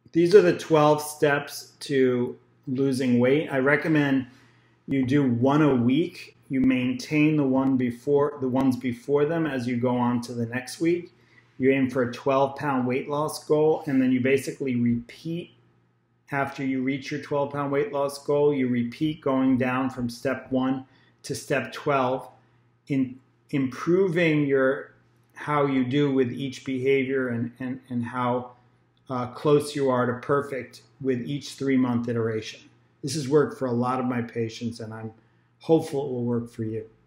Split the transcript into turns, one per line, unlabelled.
These are the 12 steps to losing weight. I recommend you do one a week. You maintain the ones before them as you go on to the next week. You aim for a 12-pound weight loss goal, and then you basically repeat after you reach your 12-pound weight loss goal. You repeat going down from step 1 to step 12, in improving how you do with each behavior and how close you are to perfect with each 3-month iteration. This has worked for a lot of my patients, and I'm hopeful it will work for you.